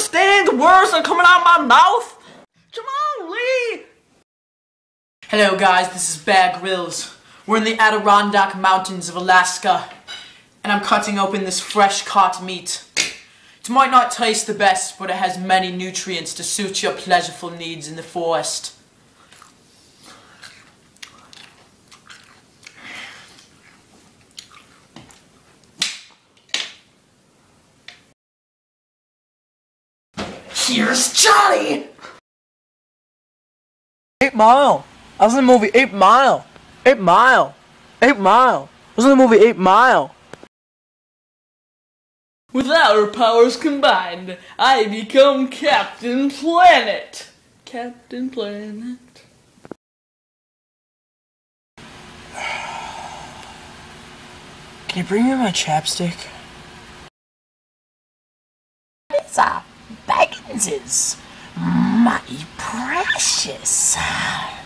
understand the words that are coming out of my mouth? Come on, Lee! Hello guys, this is Bear Grylls. We're in the Adirondack Mountains of Alaska, and I'm cutting open this fresh caught meat. It might not taste the best, but it has many nutrients to suit your pleasureful needs in the forest. Here's Charlie! 8 Mile. I was in the movie 8 Mile. 8 Mile. 8 Mile. I was in the movie 8 Mile. With our powers combined, I become Captain Planet. Captain Planet. Can you bring me my chapstick? These are Bagginses, my precious.